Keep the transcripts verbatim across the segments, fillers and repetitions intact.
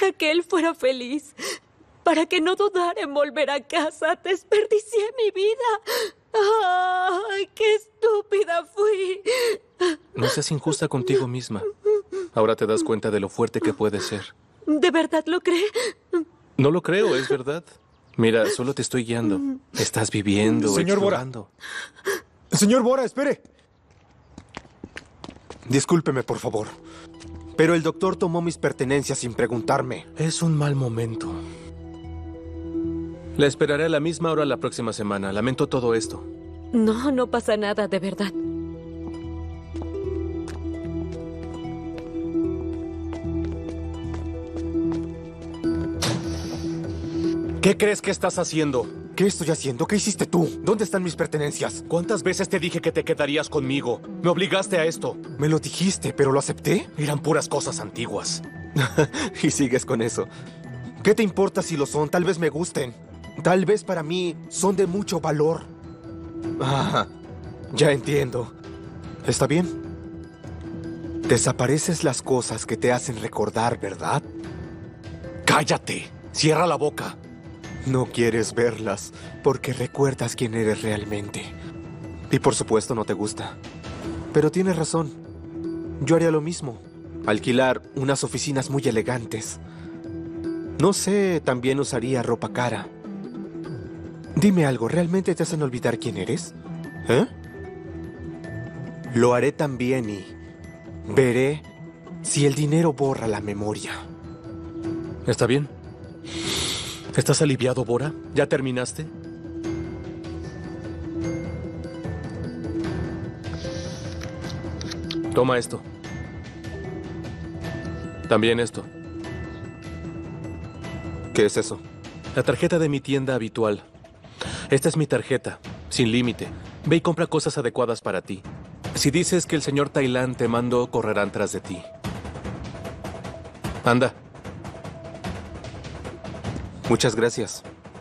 para que él fuera feliz, para que no dudara en volver a casa. Desperdicié mi vida. ¡Ay, qué estúpida fui! No seas injusta contigo misma. Ahora te das cuenta de lo fuerte que puedes ser. ¿De verdad lo cree? No lo creo, es verdad. Mira, solo te estoy guiando. Estás viviendo, Señor Bora. explorando. Señor Bora, espere. Discúlpeme, por favor. Pero el doctor tomó mis pertenencias sin preguntarme. Es un mal momento. La esperaré a la misma hora la próxima semana. Lamento todo esto. No, no pasa nada, de verdad. ¿Qué crees que estás haciendo? ¿Qué estoy haciendo? ¿Qué hiciste tú? ¿Dónde están mis pertenencias? ¿Cuántas veces te dije que te quedarías conmigo? Me obligaste a esto. Me lo dijiste, pero lo acepté. Eran puras cosas antiguas. Y sigues con eso. ¿Qué te importa si lo son? Tal vez me gusten. Tal vez para mí son de mucho valor. Ah, ya entiendo. ¿Está bien? Desapareces las cosas que te hacen recordar, ¿verdad? ¡Cállate! Cierra la boca. No quieres verlas porque recuerdas quién eres realmente. Y por supuesto no te gusta. Pero tienes razón. Yo haría lo mismo. Alquilar unas oficinas muy elegantes. No sé, también usaría ropa cara. Dime algo, ¿realmente te hacen olvidar quién eres? ¿Eh? Lo haré también y veré si el dinero borra la memoria. ¿Está bien? ¿Estás aliviado, Bora? ¿Ya terminaste? Toma esto. También esto. ¿Qué es eso? La tarjeta de mi tienda habitual. Esta es mi tarjeta, sin límite. Ve y compra cosas adecuadas para ti. Si dices que el señor Tailán te mandó, correrán tras de ti. Anda. Muchas gracias.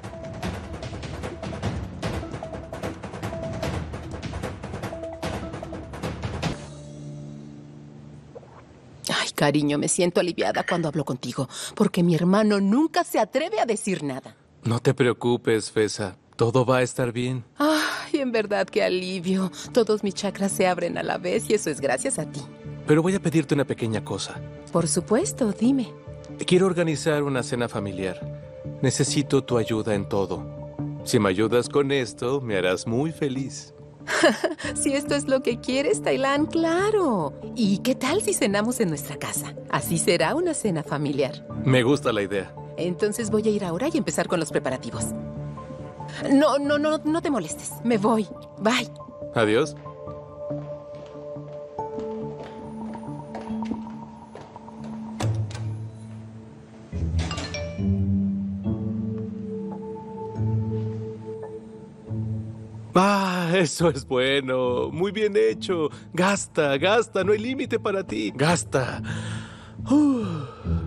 Ay, cariño, me siento aliviada cuando hablo contigo, porque mi hermano nunca se atreve a decir nada. No te preocupes, Fesa. Todo va a estar bien. Ay, en verdad, qué alivio. Todos mis chakras se abren a la vez y eso es gracias a ti. Pero voy a pedirte una pequeña cosa. Por supuesto, dime. Quiero organizar una cena familiar. Necesito tu ayuda en todo. Si me ayudas con esto, me harás muy feliz. Si esto es lo que quieres, Tailán, claro. ¿Y qué tal si cenamos en nuestra casa? Así será una cena familiar. Me gusta la idea. Entonces voy a ir ahora y empezar con los preparativos. No, no, no, no te molestes. Me voy. Bye. Adiós. Ah, eso es bueno. Muy bien hecho. Gasta, gasta. No hay límite para ti. Gasta. Uh.